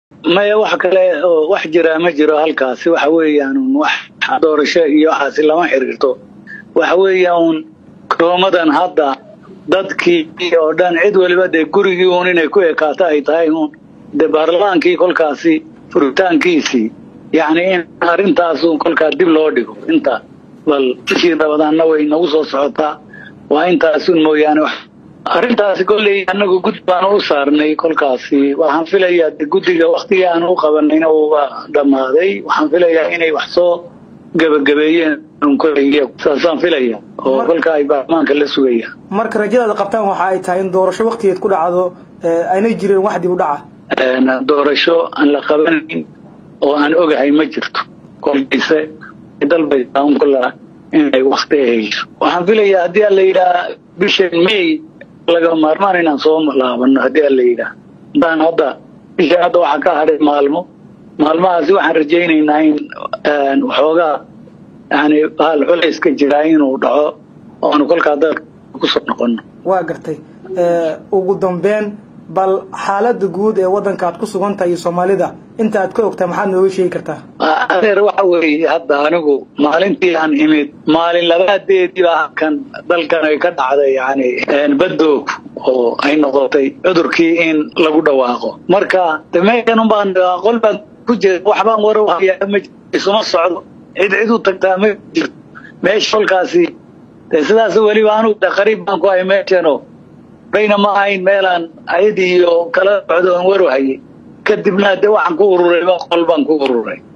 maya wax kale oo wax jira ma jiro halkaasi waxa weeyaan wax doorasho iyo waxaasi lama xiriirto waxa weeyaan koomadan hadda dadkii oo dhan cid waliba de gurigii uun inay ku ekaato ay tahay uun de baarlamaankii kolkaasi furitaankiisii yacni in arrintaas uun kolkaa dib loo dhigo inta bal bishii rabadaanna way nagu soo socotaa waa intaasun mooyaane wax arrintaasi kolley annagu gud baan u saarnay kolkaasi waxaan filayaa guddiga waqtigii aan u qabanayna uu dhammaaday waxaan filayaa inay wax soo gabagabeeyeen kolley saasaan filaya oo kolka ay baarlamaanka la sugayaan marka rajadaada qabtaan waxa ay tahay in doorasho waqtigeed ku dhacdo aynay jireen wax dib u dhaca doorasho aan la qabanayn oo aan ogahay ma jirto kolkiise dalbayaan kula inay waqti hayso waxaan filayaa haddii la yidhaah bisha May laga maarmaan inaan soo laabano haddii la yidhaah baan hadda bisha hadda waxa ka haray maalmahaasi waxaan rajaynaynaa in waxoogaa yani hal culays ka jira inuu dhaco oo kolkaa dalka ku soo noqono waa gartay ugu dambeyn bal xaaladda guud ee wadanka aad ku sugan tahay Soomaalida inta aad ka ogtaa maxaad nooga sheegi kartaa adeer waxa weeye hadda anigu maalintii aan imid maalin labaadeedii baa kan dalkan ay ka dhacday yani badoog oo ay noqotay cudurkii in lagu dhawaaqo marka meeshan baan qol baan ku jira waxbaan war u hayaa ma isuma socdo cid u tagtaa ma jirto meesha kolkaasi sidaas waliba anu qariib baan ku hay meeshano baynama ahayn meelaan ayadii iyo kala socdo aan war u hayay kadibna de waxaan ku ururay qol baan ku ururay